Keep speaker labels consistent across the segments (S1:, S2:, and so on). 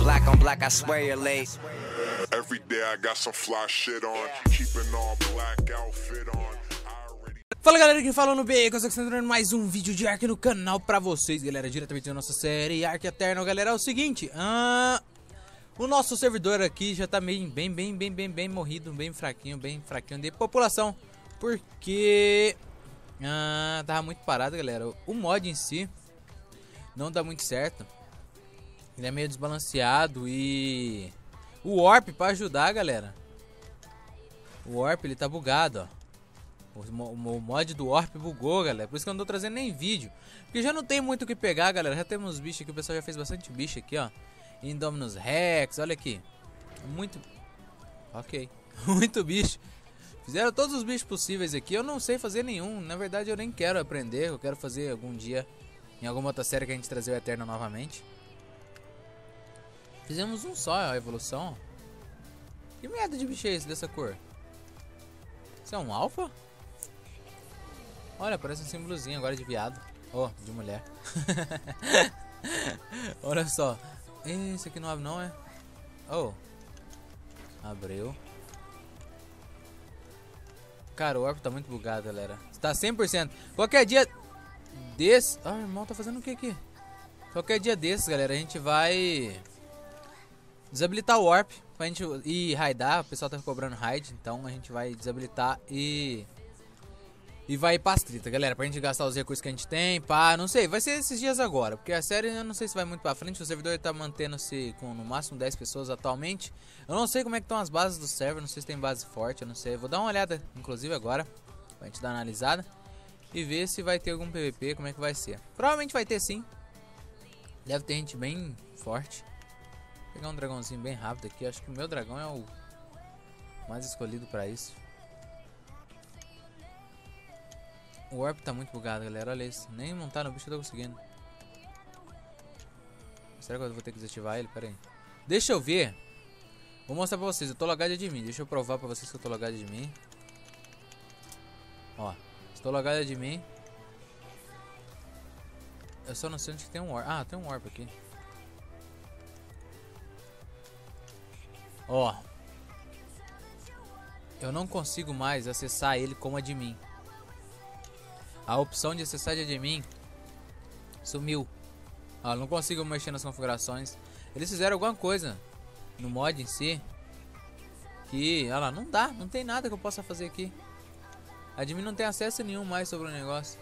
S1: black on black, I swear you're late.
S2: Every day I got some fly shit on, keeping all black outfit on.
S3: Fala galera, quem fala no Bacon, eu estou entrando em mais um vídeo de Ark no canal pra vocês, galera, diretamente da nossa série Ark Eterno. Galera, é o seguinte, o nosso servidor aqui já tá meio bem morrido, bem fraquinho de população, porque tava muito parado, galera. O mod em si não dá muito certo, ele é meio desbalanceado e o Warp pra ajudar, galera, o Warp ele tá bugado, ó. O mod do Warp bugou, galera. Por isso que eu não tô trazendo nem vídeo, porque já não tem muito o que pegar, galera. Já temos bichos aqui, o pessoal já fez bastante bicho aqui, ó. Indominus Rex, olha aqui. Muito... Ok. Muito bicho. Fizeram todos os bichos possíveis aqui. Eu não sei fazer nenhum. Na verdade eu nem quero aprender. Eu quero fazer algum dia em alguma outra série que a gente trazer o Eterno novamente. Fizemos um só, a evolução. Que merda de bicho é esse dessa cor? Isso é um alfa? Olha, parece um símbolozinho agora de viado. Oh, de mulher. Olha só. Esse aqui não abre não, é? Oh. Abriu. Cara, o Warp tá muito bugado, galera. Tá 100%. Qualquer dia desse... Ah, irmão, tá fazendo o que aqui? Qualquer dia desses, galera, a gente vai desabilitar o Warp pra gente ir raidar. O pessoal tá cobrando raid, então a gente vai desabilitar e vai ir pras trita, galera, pra gente gastar os recursos que a gente tem, pá, não sei, vai ser esses dias agora, porque a série eu não sei se vai muito pra frente. O servidor tá mantendo-se com no máximo 10 pessoas atualmente. Eu não sei como é que estão as bases do server, não sei se tem base forte, eu não sei. Eu vou dar uma olhada, inclusive agora, pra gente dar uma analisada e ver se vai ter algum PVP, como é que vai ser. Provavelmente vai ter sim, deve ter gente bem forte. Vou pegar um dragãozinho bem rápido aqui, acho que o meu dragão é o mais escolhido pra isso. O Warp tá muito bugado, galera, olha isso. Nem montar no bicho eu tô conseguindo. Será que eu vou ter que desativar ele? Pera aí. Deixa eu ver. Vou mostrar pra vocês, eu tô logado de mim. Deixa eu provar pra vocês que eu tô logado de mim. Ó, estou logado de mim. Eu só não sei onde que tem um Warp. Ah, tem um Warp aqui. Ó, eu não consigo mais acessar ele como admin. A opção de acessar de admin sumiu. Ó, não consigo mexer nas configurações. Eles fizeram alguma coisa no mod em si que, olha lá, não dá, não tem nada que eu possa fazer aqui. Admin não tem acesso nenhum mais sobre o negócio.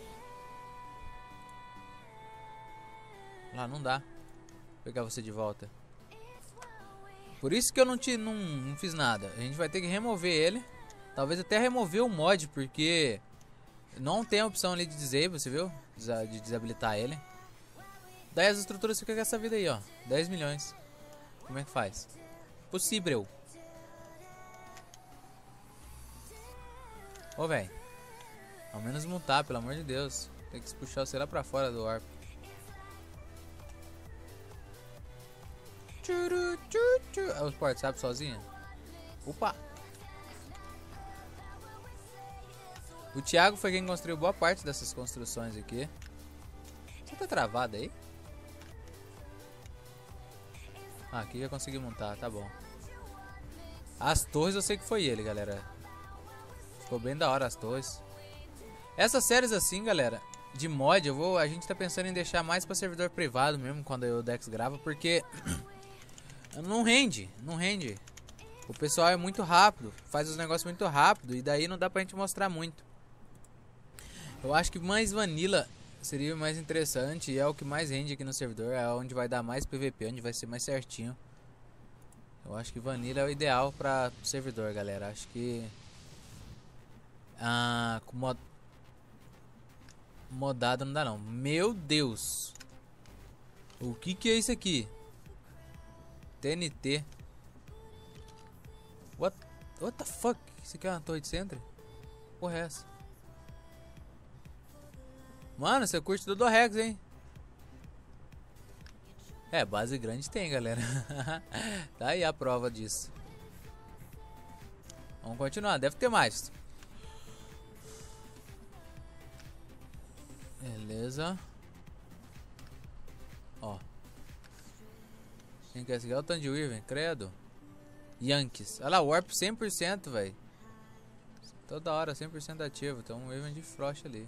S3: Lá, não dá. Vou pegar você de volta. Por isso que eu não fiz nada. A gente vai ter que remover ele. Talvez até remover o mod, porque não tem a opção ali de disable, você viu? De desabilitar ele. Daí as estruturas ficam com essa vida aí, ó. 10 milhões. Como é que faz? Possível. Ô, velho. Ao menos montar, pelo amor de Deus. Tem que puxar você lá pra fora do Warp. Os portos abrem sozinho. Opa! O Thiago foi quem construiu boa parte dessas construções aqui. Você tá travado aí? Ah, aqui já consegui montar, tá bom. As torres eu sei que foi ele, galera. Ficou bem da hora as torres. Essas séries assim, galera, de mod, a gente tá pensando em deixar mais pra servidor privado mesmo, quando o Dex grava, porque não rende. O pessoal é muito rápido, faz os negócios muito rápido, e daí não dá pra gente mostrar muito. Eu acho que mais Vanilla seria mais interessante e é o que mais rende aqui no servidor. É onde vai dar mais PVP, onde vai ser mais certinho. Eu acho que Vanilla é o ideal para servidor, galera. Acho que com modado não dá não. Meu Deus, o que é isso aqui? TNT. What the fuck? Isso aqui é uma torre de centro? Porra é essa? Mano, você curte do Rex, hein? É, base grande tem, galera. Tá aí a prova disso. Vamos continuar, deve ter mais. Beleza. Ó. Quem quer seguir? É o Tandy, credo. Yankees. Olha lá, Warp 100%, velho. Toda hora, 100% ativo. Tem um Irving de Frost ali.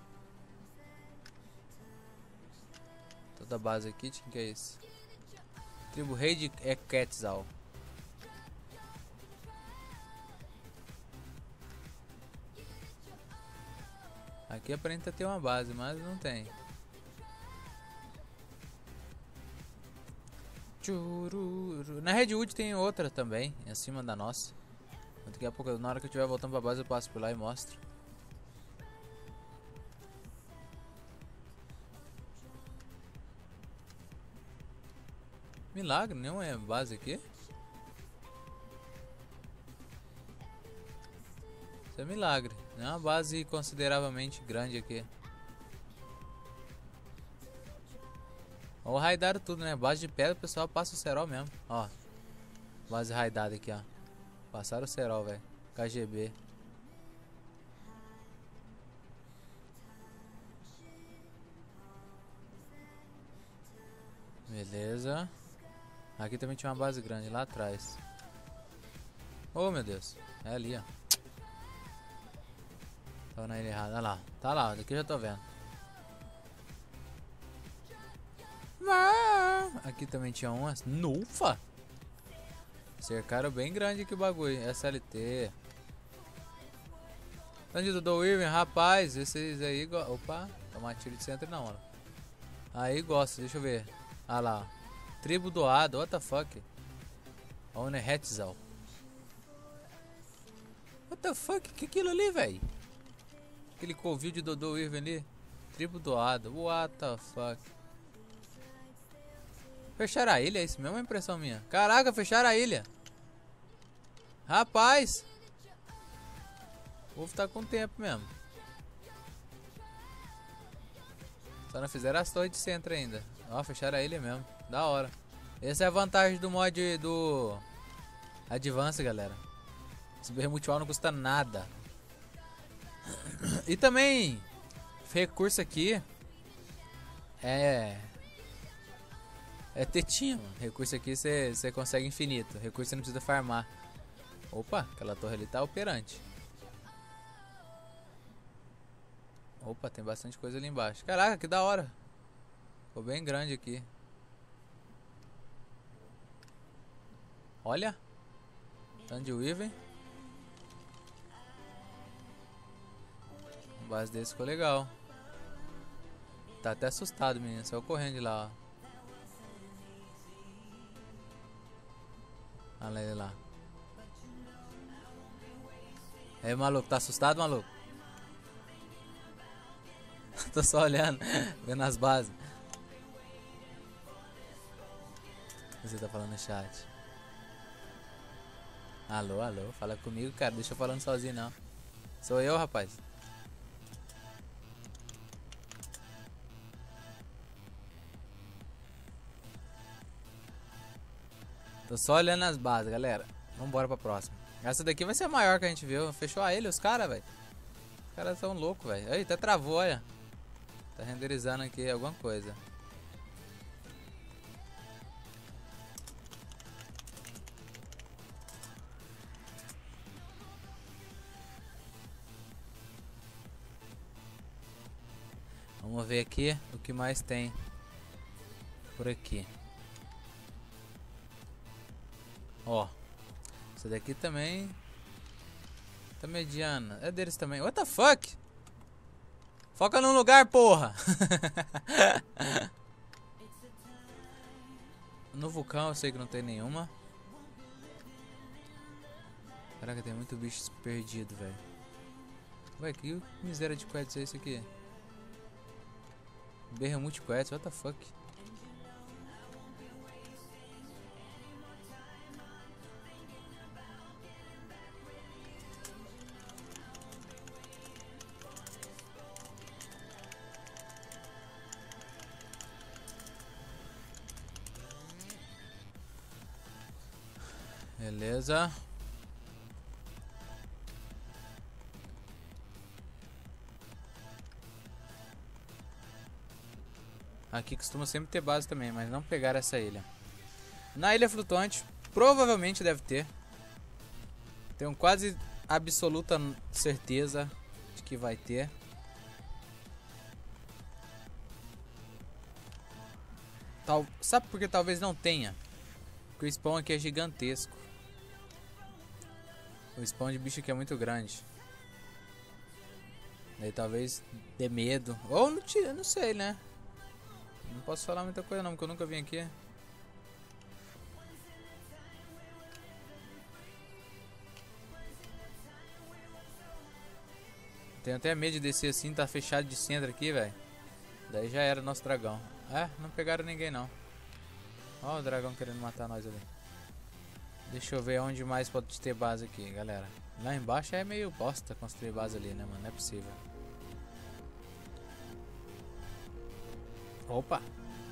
S3: Toda base aqui, quem que é isso? Tribo Rei de Quetzal. Aqui aparenta ter uma base, mas não tem. Chururu. Na Redwood tem outra também, em cima da nossa. Daqui a pouco, na hora que eu estiver voltando pra base, eu passo por lá e mostro. Milagre, não é base aqui? Isso é milagre. Não é uma base consideravelmente grande aqui. Ou raidaram tudo, né? Base de pedra, o pessoal passa o cerol mesmo. Ó. Base raidada aqui, ó. Passaram o cerol, velho. KGB. Beleza. Aqui também tinha uma base grande lá atrás. Oh, meu Deus. É ali, ó. Tava na ilha errada. Olha lá. Tá lá. Daqui eu já tô vendo. Aqui também tinha umas. Nufa! Cercaram bem grande aqui o bagulho. SLT. Onde do Irving, rapaz. Esses aí. Opa. Tomar tiro de centro não, mano. Aí gosta. Deixa eu ver. Ah lá. Tribo doado. What the fuck? Owner Hetzal. What the fuck? Que aquilo ali, velho? Aquele covil de Dodô Irving ali. Tribo doado. What the fuck? Fecharam a ilha, é isso mesmo? É impressão minha. Caraca, fecharam a ilha. Rapaz. O povo tá com tempo mesmo. Só não fizeram as torres de centro ainda. Ó, fecharam a ilha mesmo. Da hora. Essa é a vantagem do mod do Advance, galera. Esse bermutial não custa nada. E também recurso aqui é tetinha, mano. Recurso aqui você consegue infinito. Recurso você não precisa farmar. Opa, aquela torre ali tá operante. Opa, tem bastante coisa ali embaixo. Caraca, que da hora. Ficou bem grande aqui. Olha. Tandy Weaver. Um base desse ficou legal. Tá até assustado, menino. Saiu correndo de lá, ó. Olha ele lá. Aí, maluco, tá assustado, maluco? Tô só olhando, vendo as bases. Você tá falando no chat. Alô, alô, fala comigo, cara. Deixa eu falando sozinho, não. Sou eu, rapaz. Tô só olhando as bases, galera. Vambora pra próxima. Essa daqui vai ser a maior que a gente viu. Fechou a ilha, os caras, velho. Os caras são loucos, velho. Aí, até travou, olha. Tá renderizando aqui alguma coisa. Vamos ver aqui o que mais tem por aqui. Ó, essa daqui também tá mediana. É deles também. What the fuck? Foca num lugar, porra. No vulcão eu sei que não tem nenhuma. Caraca, tem muito bicho perdido, velho. Ué, que miséria de quests é esse aqui? Berremute quests, what the fuck? Beleza. Aqui costuma sempre ter base também, mas não pegar essa ilha. Na ilha flutuante, provavelmente deve ter. Tenho quase absoluta certeza de que vai ter. Sabe por que talvez não tenha? Porque o spawn aqui é gigantesco. O spawn de bicho aqui é muito grande. Daí talvez dê medo. Ou não sei, né? Não posso falar muita coisa não, porque eu nunca vim aqui. Tenho até medo de descer assim, tá fechado de centro aqui, velho. Daí já era o nosso dragão. É, não pegaram ninguém não. Ó o dragão querendo matar nós ali. Deixa eu ver onde mais pode ter base aqui, galera. Lá embaixo é meio bosta construir base ali, né, mano? Não é possível. Opa!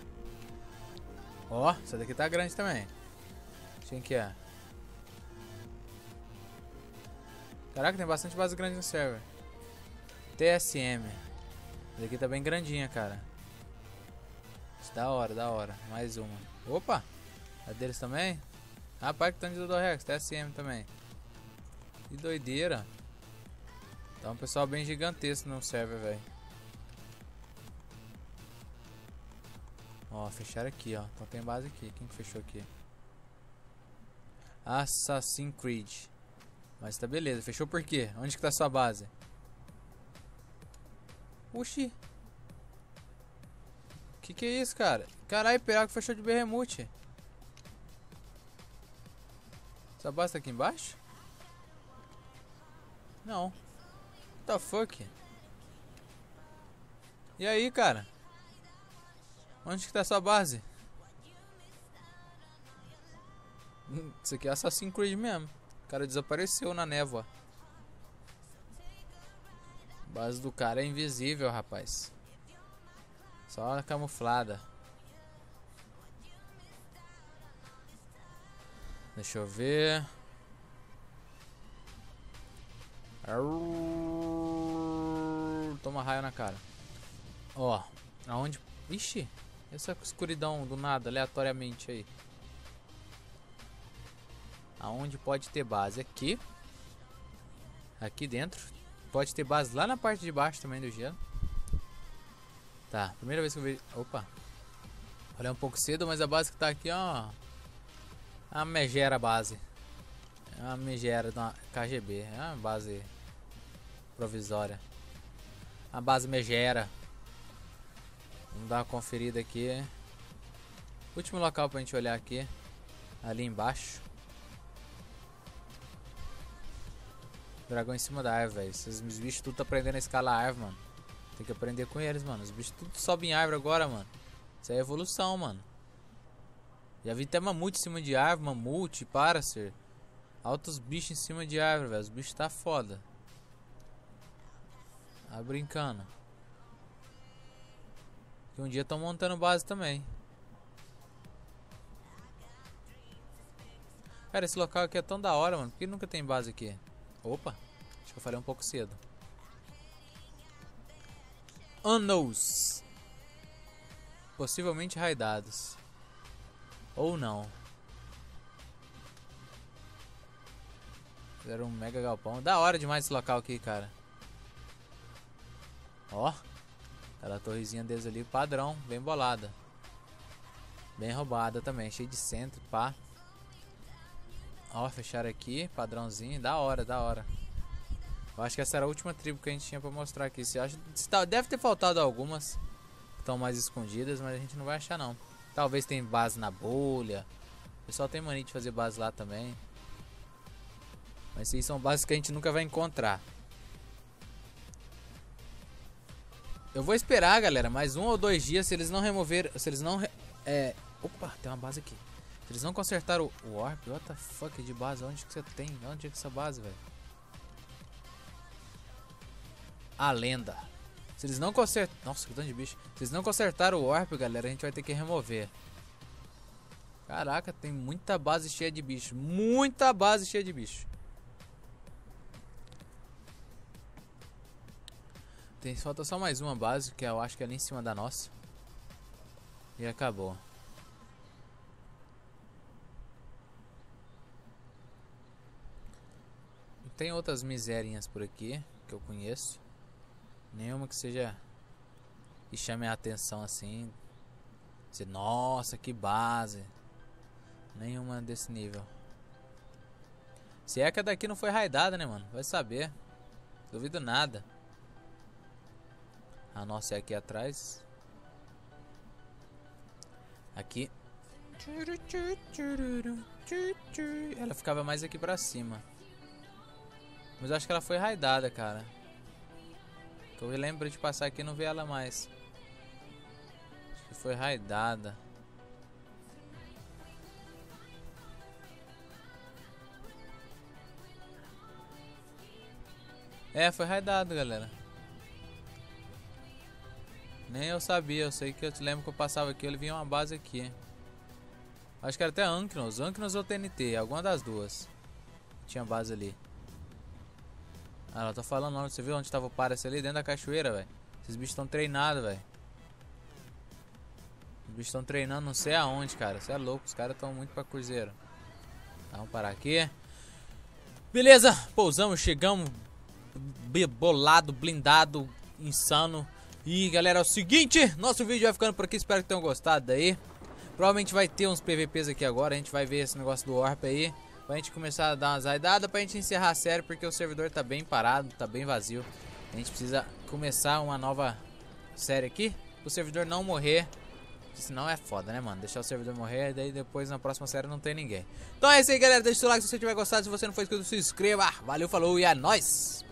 S3: Ó, essa daqui tá grande também. Quem que é? Caraca, tem bastante base grande no server. TSM. Essa daqui tá bem grandinha, cara. Da hora, da hora. Mais uma. Opa! É deles também? Rapaz, que tanto de Dodorex. TSM também. Que doideira. Tá um pessoal bem gigantesco no server, velho. Ó, fecharam aqui, ó. Então tem base aqui. Quem que fechou aqui? Assassin's Creed. Mas tá beleza. Fechou por quê? Onde que tá sua base? Oxi. Que é isso, cara? Caralho, Piraco fechou de berremute. Essa base tá aqui embaixo? Não. What the fuck? E aí, cara? Onde que tá sua base? Isso aqui é Assassin's Creed mesmo. O cara desapareceu na névoa. A base do cara é invisível, rapaz. Só camuflada. Deixa eu ver. Toma raio na cara. Ó, aonde... Ixi, essa escuridão do nada, aleatoriamente aí. Aonde pode ter base? Aqui. Aqui dentro. Pode ter base lá na parte de baixo também do gelo. Tá, primeira vez que eu vejo... Opa. Olha um pouco cedo, mas a base que tá aqui, ó. A megera base. É uma megera da KGB. É uma base provisória. A base megera. Vamos dar uma conferida aqui. Último local pra gente olhar aqui. Ali embaixo. Dragão em cima da árvore, velho. Esses bichos tudo tá aprendendo a escalar a árvore, mano. Tem que aprender com eles, mano. Os bichos tudo sobem em árvore agora, mano. Isso aí é evolução, mano. Já vi até mamute em cima de árvore, mamute, paracer. Altos bichos em cima de árvore, velho. Os bichos tá foda. Tá brincando. Que um dia estão montando base também. Cara, esse local aqui é tão da hora, mano. Por que nunca tem base aqui? Opa, acho que eu falei um pouco cedo. Unknowns. Possivelmente raidados. Ou não. Fizeram um mega galpão. Da hora demais esse local aqui, cara. Ó. Aquela torrezinha deles ali, padrão. Bem bolada. Bem roubada também. Cheio de centro, pá. Ó, fecharam aqui. Padrãozinho. Da hora, da hora. Eu acho que essa era a última tribo que a gente tinha pra mostrar aqui. Deve ter faltado algumas que estão mais escondidas, mas a gente não vai achar não. Talvez tem base na bolha. O pessoal tem mania de fazer base lá também. Mas esses são bases que a gente nunca vai encontrar. Eu vou esperar, galera, mais 1 ou 2 dias. Se eles não remover... Se eles não... Opa, tem uma base aqui. Se eles não consertaram o Warp... What the fuck de base? Onde que você tem? Onde é que essa base, velho? A lenda. Se eles não consertar... Nossa, que tanto de bicho. Se eles não consertaram o Warp, galera, a gente vai ter que remover. Caraca, tem muita base cheia de bicho. Muita base cheia de bicho. Falta só mais uma base, que eu acho que é ali em cima da nossa. E acabou. tem outras miserinhas por aqui que eu conheço. Nenhuma que seja e chame a atenção assim. Nossa, que base. Nenhuma desse nível. Se é que a daqui não foi raidada, né, mano? Vai saber. Duvido nada. A nossa é aqui atrás. Aqui. Ela ficava mais aqui pra cima. Mas eu acho que ela foi raidada, cara. Que eu lembro de passar aqui e não ver ela mais. Acho que foi raidada. É, foi raidado, galera. Nem eu sabia, eu sei que eu te lembro que eu passava aqui, ele vinha uma base aqui. Acho que era até Anknos ou TNT, alguma das duas. Tinha base ali. Ah, ela tá falando onde, você viu onde tava o Paras ali? Dentro da cachoeira, velho. Esses bichos estão treinados, velho. Os bichos estão treinando não sei aonde, cara. Você é louco, os caras estão muito pra cruzeiro. Tá, vamos parar aqui. Beleza, pousamos, chegamos. Bolado, blindado, insano. E galera, é o seguinte, nosso vídeo vai ficando por aqui, espero que tenham gostado daí. Provavelmente vai ter uns PVPs aqui agora, a gente vai ver esse negócio do Orp aí, pra gente começar a dar umas raidadas, pra gente encerrar a série, porque o servidor tá bem parado, tá bem vazio. A gente precisa começar uma nova série aqui, pro servidor não morrer, senão é foda, né, mano? Deixar o servidor morrer, daí depois na próxima série não tem ninguém. Então é isso aí, galera, deixa o seu like se você tiver gostado, se você não for inscrito, se inscreva. Valeu, falou e é nóis!